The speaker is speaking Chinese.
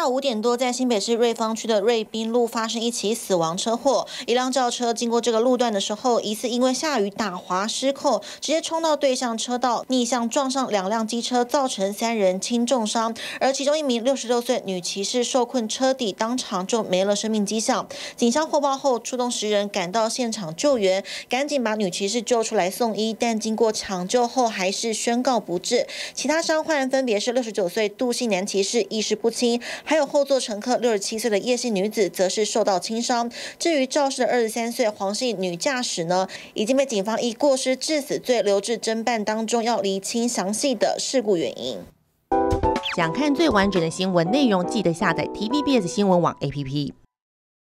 下午5点多，在新北市瑞芳区的瑞滨路发生一起死亡车祸。一辆轿车经过这个路段的时候，疑似因为下雨打滑失控，直接冲到对向车道，逆向撞上2辆机车，造成3人轻重伤。而其中一名66岁女骑士受困车底，当场就没了生命迹象。警方获报后，出动10人赶到现场救援，赶紧把女骑士救出来送医，但经过抢救后还是宣告不治。其他伤患分别是69岁杜姓男骑士意识不清，还有后座乘客67岁的叶姓女子则是受到轻伤。至于肇事的23岁黄姓女驾驶呢，已经被警方以过失致死罪留置侦办当中，要厘清详细的事故原因。 想看最完整的新闻内容，记得下载 TVBS 新闻网 APP。